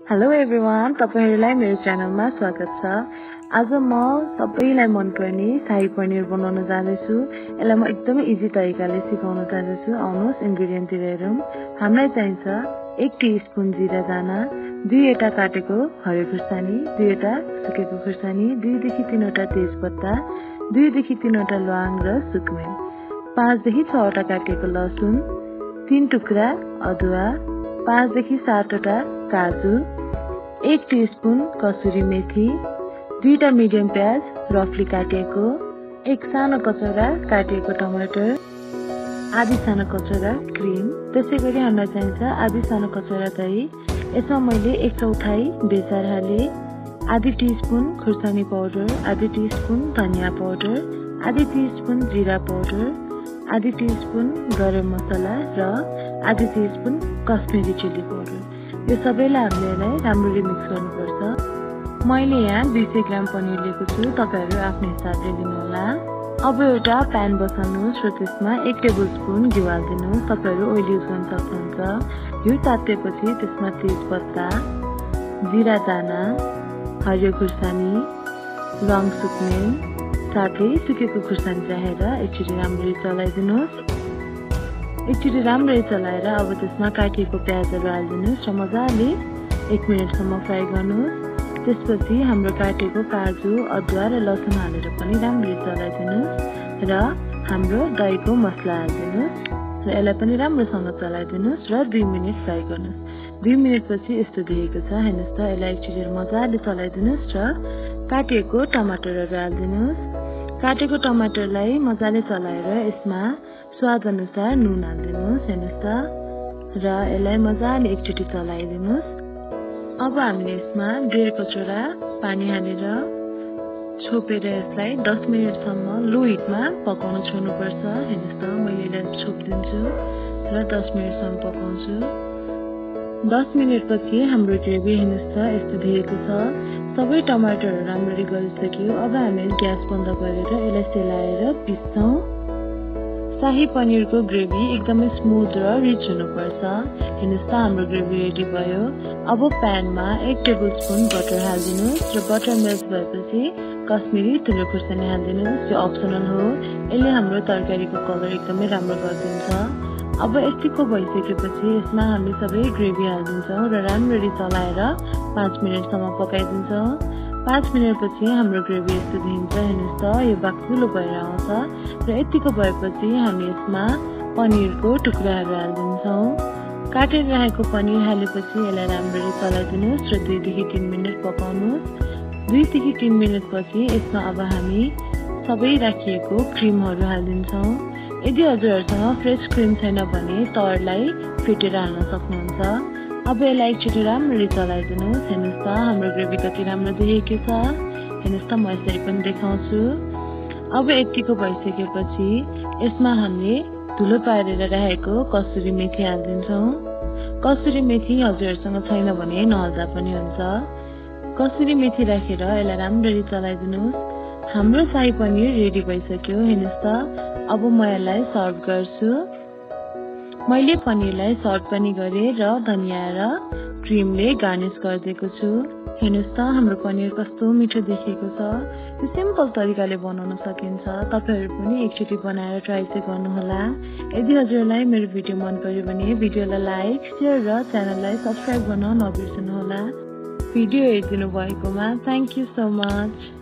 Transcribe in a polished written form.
Hello everyone, तपाईहरुलाई मेरो च्यानलमा स्वागत छ। आज म सबैलाई मनपर्ने शाही पनीर बनाउन जाँदैछु। यसलाई म एकदमै इजी तरिकाले सिकाउन जाँदैछु। आउनुहोस् इन्ग्रेडिएन्ट हेरौँ। हामीलाई चाहिन्छ 1 टीस्पून जीरा दाना, 2 वटा काटेको हरियो खुर्सानी, 2 वटा सुकेको खुर्सानी, 2 देखि 3 वटा तेजपत्ता, 2 देखि 3 वटा ल्वाङ र सुकमेन, 5 देखि 6 वटा काटेको लसुन, 3 टुक्रा अदुवा, 5 देखि 7 वटा काजु, 1 टीस्पून कसुरी मेथी, 2टा मिडियम प्याज रफली काटेको, 1 सानो कचौरा काटेको टमाटर, आधी सानो कचौरा क्रिम। त्यसैगरी हामीलाई चाहिन्छ आधी सानो कचौरा दही। यसमा मैले 1/4 बेसार हाले, आधी टीस्पून खुर्सानी पाउडर, आधी टीस्पून धनिया पाउडर, आधी टीस्पून जीरा पाउडर, आधी टीस्पून गरम मसला र आधी टीस्पून कश्मीरी चिली पाउडर। यो सबैलाई हामीले राम्ररी मिक्स गर्नुपर्छ। मैले यहाँ 200 ग्राम पनिर लिएको छु, तपाईहरु आफ्नो हिसाबले लिनुहोला। अब एउटा प्यान बसाल्नुहोस् र त्यसमा 1 टेबलस्पुन घिउ हाल्दिनुहोस्। तपाईहरु ओइल युज गर्न सक्नुहुन्छ। घिउ तातेपछि त्यसमा तेजपत्ता, जीरा दाना, हरियो खुर्सानी, ल्वाङ सुकमेन साथै सुकेको खुर्सानी राखेर एकचोटि राम्ररी चलाइदिनुहोस्। एकचोटि राम्ररी चलाएर अब त्यसमा काटिएको प्याजहरु हाल्दिनुहोस् र मजाले 1 मिनेटसम्म फ्राई गर्नुहोस्। त्यसपछि हाम्रो काटेको काजु, अदुवा र लसुन हालेर पनि राम्ररी चलाइदिनुहोस् र हाम्रो दहीको मसला हाल्दिनुहोस् र यसलाई पनि राम्रोसँग चलाइदिनुहोस् र 2 मिनेट फ्राई गर्नुहोस्। 2 मिनेटपछि यस्तो देखिएको छ, हेर्नुहोस् त। यसलाई एकचोटि मजाले चलाइदिनुहोस् र काटेको टमाटरहरु हाल्दिनुहोस्। काटेको टमाटरलाई मजाले चलाएर यसमा स्वाद अनुसार नुन हाल्दिनुहोस्, हेर्नुहोस् त, र यसलाई मजाले एकचोटि चलाइदिनुहोस्। अब हामीले यसमा 1.5 कचौरा पानी हालेर छोपेर यसलाई 10 मिनेटसम्म लो हिटमा पकाउन छोड्नुपर्छ। हेर्नुहोस् त, मैले यसलाई छोपिदिन्छु र 10 मिनेटसम्म पकाउँछु। 10 मिनेटपछि हाम्रो ग्रेभी हेर्नुहोस् त यस्तो देखिएको छ। सबै टमाटरहरु राम्ररी गलिसक्यो। अब हामीले ग्यास बन्द गरेर यसलाई सेलाएर पिस्छौं। शाही पनिरको ग्रेभी एकदमै स्मुथ र रिच हुनुपर्छ। हेर्नुहोस् त, हाम्रो ग्रेभी रेडी भयो। अब प्यानमा 1 टेबलस्पुन बटर हाल्दिनुहोस् र बटर मेल्ट भएपछि कश्मीरी तुलो खुर्सानी हाल्दिनुहोस्। यो अप्सनल हो, यसले हाम्रो तरकारीको कलर एकदमै राम्रो गरिदिन्छ। अब यतिको भइसकेपछि यसमा हामी सबै ग्रेभी हाल्दिन्छौँ र राम्ररी चलाएर 5 मिनेटसम्म पकाइदिन्छौँ। 5 मिनेटपछि हाम्रो ग्रेभी यस्तो देखिन्छ, हेर्नुहोस् त, यो बाक्लो भएर आउँछ र यतिको भएपछि हामी यसमा पनिरको टुक्राहरू हाल्दिन्छौँ। काटेर राखेको पनिर हालेपछि यसलाई राम्ररी चलाइदिनुहोस् र 2 देखि 3 मिनेट पकाउनुहोस्। 2 देखि 3 मिनेटपछि यसमा अब हामी सबै राखिएको क्रिमहरू हाल्दिन्छौँ। यदि हजुरहरुसँग फ्रेश क्रिम छैन भने तवरलाई फेटेर हाल्न सक्नुहुन्छ। अब यसलाई एकचोटि राम्ररी चलाइदिनुहोस्। हेर्नुहोस् त, हाम्रो ग्रेभी कति राम्रो देखिएको छ। हेर्नुहोस् त, म यसरी पनि देखाउँछु। अब यतिको भइसकेपछि यसमा हामीले धुलो पारेर राखेको कसुरी मेथी हाल्दिन्छौँ। कसुरी मेथी हजुरहरुसँग छैन भने नहाल्दा पनि हुन्छ। कसुरी मेथी राखेर यसलाई राम्ररी चलाइदिनुहोस्। हाम्रो शाही पनिर रेडी भइसक्यो। हेर्नुहोस् त, अब म यसलाई सर्भ गर्छु। मैले पनिरलाई सर्भ पनि गरे र धनिया र क्रिमले गार्निश गरिदिएको छु। हेर्नुहोस् त, हाम्रो पनिर कस्तो मिठो देखिएको छ। यो सिम्पल तरिकाले बनाउन सकिन्छ। तपाईहरु पनि एकचोटि बनाएर ट्राई चाहिँ गर्नुहोला। यदि हजुरलाई मेरो भिडियो मन पर्यो भने भिडियोलाई लाइक, शेयर र च्यानललाई सब्स्क्राइब गर्न नबिर्सनुहोला। भिडियो हेरिदिनु भएकोमा थ्यांक यू सो मच।